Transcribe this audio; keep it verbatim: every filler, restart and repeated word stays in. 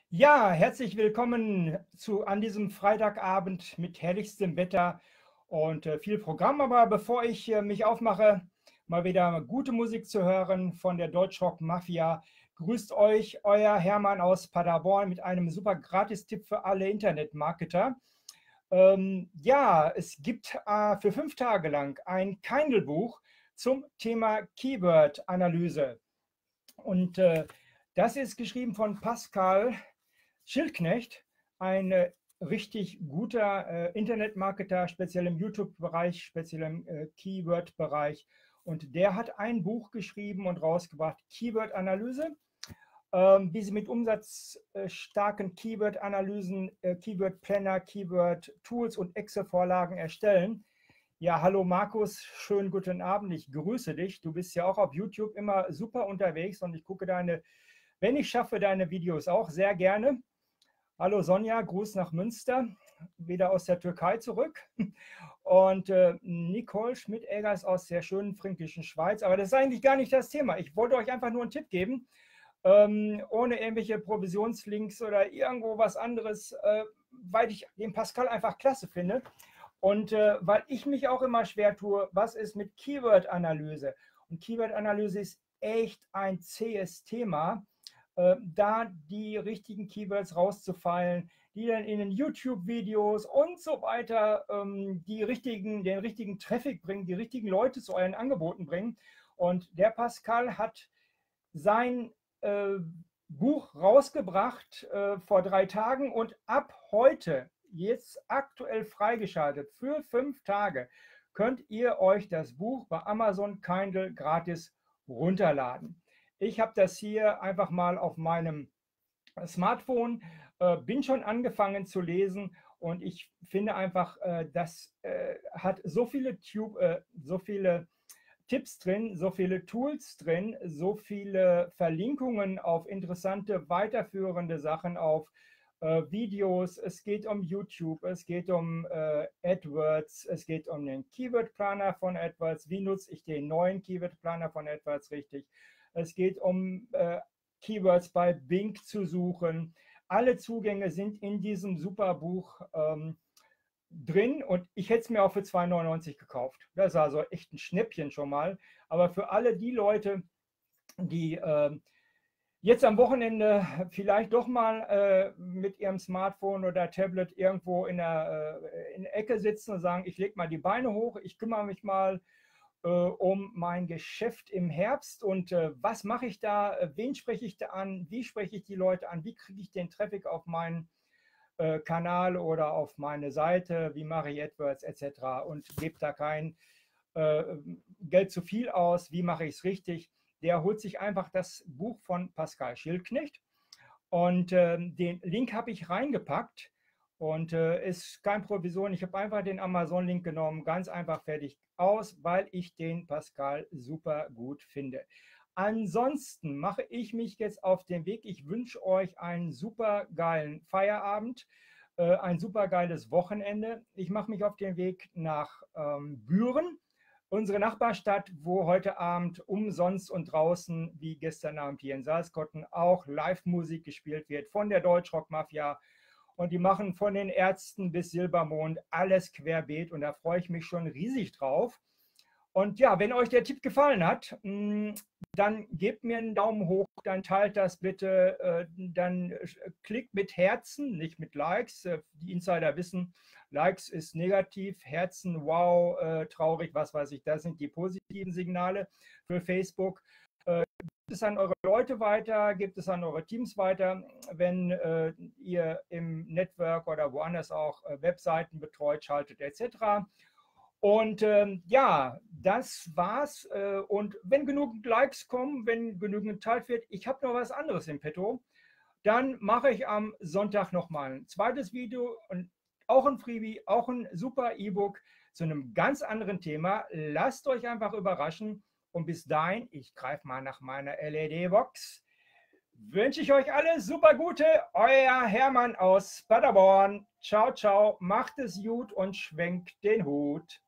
Ja, herzlich willkommen zu, an diesem Freitagabend mit herrlichstem Wetter und äh, viel Programm. Aber bevor ich äh, mich aufmache, mal wieder gute Musik zu hören von der Deutschrock Mafia, grüßt euch euer Hermann aus Paderborn mit einem super Gratis-Tipp für alle Internetmarketer. Ähm, ja, es gibt äh, für fünf Tage lang ein Kindle-Buch zum Thema Keyword-Analyse. Und äh, das ist geschrieben von Pascal Schildknecht, ein äh, richtig guter äh, Internetmarketer, speziell im YouTube-Bereich, speziell im äh, Keyword-Bereich. Und der hat ein Buch geschrieben und rausgebracht, Keyword-Analyse, ähm, wie Sie mit umsatzstarken Keyword-Analysen, äh, Keyword-Planner, Keyword-Tools und Excel-Vorlagen erstellen. Ja, hallo Markus, schönen guten Abend, ich grüße dich. Du bist ja auch auf YouTube immer super unterwegs und ich gucke deine, wenn ich schaffe, deine Videos auch sehr gerne. Hallo Sonja, Gruß nach Münster, wieder aus der Türkei zurück. Und äh, Nicole Schmidt-Egger ist aus der schönen fränkischen Schweiz. Aber das ist eigentlich gar nicht das Thema. Ich wollte euch einfach nur einen Tipp geben, ähm, ohne irgendwelche Provisionslinks oder irgendwo was anderes, äh, weil ich den Pascal einfach klasse finde. Und äh, weil ich mich auch immer schwer tue, was ist mit Keyword-Analyse? Und Keyword-Analyse ist echt ein zähes Thema, äh, da die richtigen Keywords rauszufallen, die dann in den YouTube-Videos und so weiter ähm, die richtigen, den richtigen Traffic bringen, die richtigen Leute zu euren Angeboten bringen. Und der Pascal hat sein äh, Buch rausgebracht äh, vor drei Tagen und ab heute, jetzt aktuell freigeschaltet für fünf Tage, könnt ihr euch das Buch bei Amazon Kindle gratis runterladen. Ich habe das hier einfach mal auf meinem Smartphone, äh, bin schon angefangen zu lesen und ich finde einfach, äh, das äh, hat so viele, Tube, äh, so viele Tipps drin, so viele Tools drin, so viele Verlinkungen auf interessante, weiterführende Sachen, auf äh, Videos. Es geht um YouTube, es geht um äh, AdWords, es geht um den Keyword Planner von AdWords. Wie nutze ich den neuen Keyword Planner von AdWords richtig? Es geht um äh, Keywords bei Bing zu suchen. Alle Zugänge sind in diesem super Buch ähm, drin und ich hätte es mir auch für zwei neunundneunzig gekauft. Das ist also echt ein Schnäppchen schon mal. Aber für alle die Leute, die äh, jetzt am Wochenende vielleicht doch mal äh, mit ihrem Smartphone oder Tablet irgendwo in der, äh, in der Ecke sitzen und sagen, ich lege mal die Beine hoch, ich kümmere mich mal äh, um mein Geschäft im Herbst und äh, was mache ich da, wen spreche ich da an, wie spreche ich die Leute an, wie kriege ich den Traffic auf meinen äh, Kanal oder auf meine Seite, wie mache ich AdWords et cetera und gebe da kein äh, Geld zu viel aus, wie mache ich es richtig. Der holt sich einfach das Buch von Pascal Schildknecht und äh, den Link habe ich reingepackt und äh, ist kein Provision. Ich habe einfach den Amazon-Link genommen, ganz einfach fertig aus, weil ich den Pascal super gut finde. Ansonsten mache ich mich jetzt auf den Weg. Ich wünsche euch einen super geilen Feierabend, äh, ein super geiles Wochenende. Ich mache mich auf den Weg nach ähm, Büren, unsere Nachbarstadt, wo heute Abend umsonst und draußen, wie gestern Abend hier in Salzkotten, auch Live-Musik gespielt wird von der Deutschrock Mafia. Und die machen von den Ärzten bis Silbermond alles querbeet und da freue ich mich schon riesig drauf. Und ja, wenn euch der Tipp gefallen hat, dann gebt mir einen Daumen hoch, dann teilt das bitte, dann klickt mit Herzen, nicht mit Likes. Die Insider wissen, Likes ist negativ, Herzen, wow, traurig, was weiß ich, das sind die positiven Signale für Facebook. Gibt es an eure Leute weiter, gibt es an eure Teams weiter, wenn äh, ihr im Network oder woanders auch äh, Webseiten betreut, schaltet et cetera. Und ähm, ja, das war's. Äh, und wenn genügend Likes kommen, wenn genügend geteilt wird, ich habe noch was anderes im Petto, dann mache ich am Sonntag nochmal ein zweites Video und auch ein Freebie, auch ein super E-Book zu einem ganz anderen Thema. Lasst euch einfach überraschen. Und bis dahin, ich greife mal nach meiner L E D-Box, wünsche ich euch alle super gute. Euer Hermann aus Paderborn. Ciao, ciao, macht es gut und schwenkt den Hut.